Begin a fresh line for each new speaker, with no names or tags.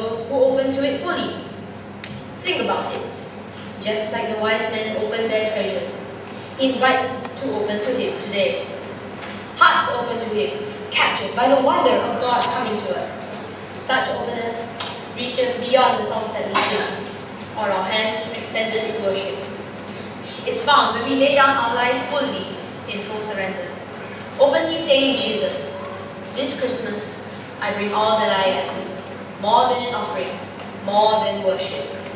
those who open to it fully. Think about it. Just like the wise men opened their treasures, He invites us to open to Him today. Hearts open to Him, captured by the wonder of God coming to us. Such openness reaches beyond the songs that we sing, or our hands extended in worship. It's found when we lay down our lives fully in full surrender, openly saying, Jesus, this Christmas I bring all that I am, more than an offering, more than worship.